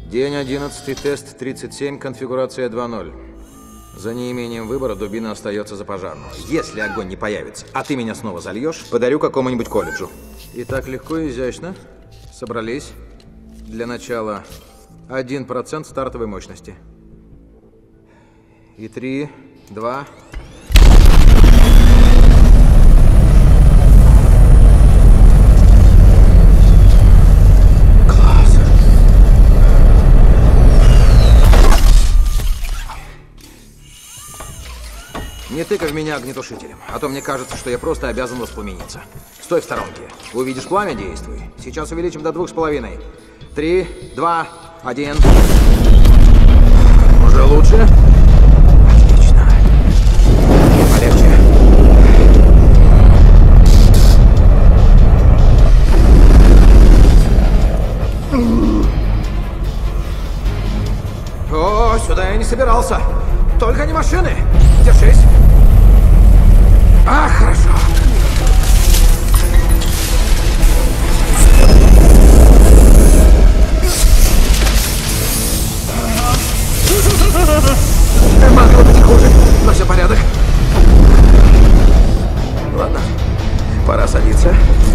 День 11, тест 37, конфигурация 2.0. За неимением выбора дубина остается за пожарную. Если огонь не появится, а ты меня снова зальешь, подарю какому-нибудь колледжу. И так легко и изящно. Собрались. Для начала 1% стартовой мощности. И 3, 2... Не тыкай в меня огнетушителем, а то мне кажется, что я просто обязан воспламениться. Стой в сторонке. Увидишь пламя, действуй. Сейчас увеличим до 2,5. 3, 2, 1. Уже лучше? Отлично. Полегче. О, сюда я не собирался. Только не машины. Держись. А, хорошо. Могло быть и хуже, но все порядок. Ладно, пора садиться.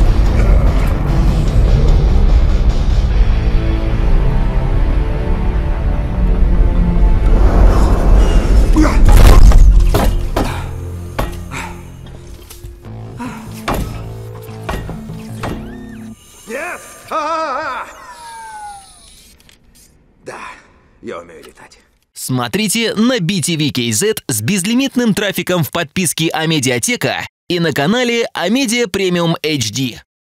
Нет! Да, я умею летать. Смотрите на BTV.KZ с безлимитным трафиком в подписке Амедиатека и на канале Амедиа Премиум HD.